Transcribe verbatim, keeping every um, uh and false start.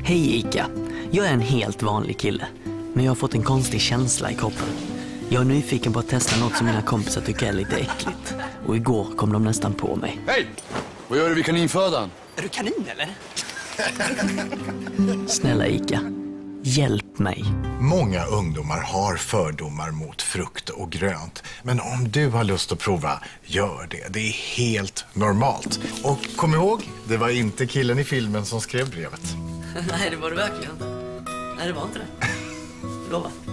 Hej Ica, jag är en helt vanlig kille, men jag har fått en konstig känsla i kroppen. Jag är nyfiken på att testa något som mina kompisar tycker är lite äckligt. Och igår kom de nästan på mig. Hej! Vad gör du vid kaninfödan? Är du kanin eller? Snälla Ica, hjälp mig. Många ungdomar har fördomar mot frukt och grönt. Men om du har lust att prova, gör det. Det är helt normalt. Och kom ihåg, det var inte killen i filmen som skrev brevet. Nej, det var det verkligen. Nej, det var inte det. Lova.